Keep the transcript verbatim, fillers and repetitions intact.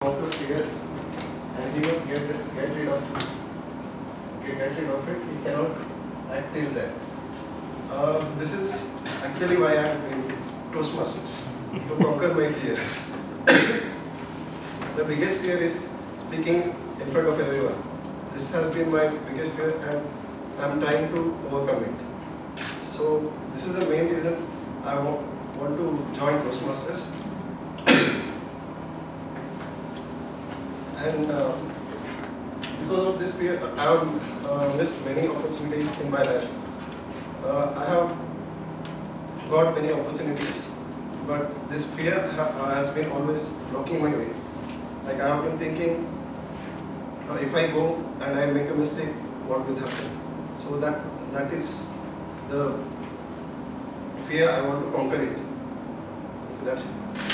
conquer fear, and he must get get rid of get, get rid of it. He cannot act till then. Uh, this is actually why I am in Toastmasters, to conquer my fear. The biggest fear is speaking in front of everyone. This has been my biggest fear, and I am trying to overcome it. So this is the main reason I want, want to join Toastmasters. And uh, because of this fear, I have uh, missed many opportunities in my life. Uh, I have got many opportunities, but this fear ha has been always blocking my way. Like I have been thinking, uh, if I go and I make a mistake, what will happen? So that that is the fear I want to conquer it. That's it.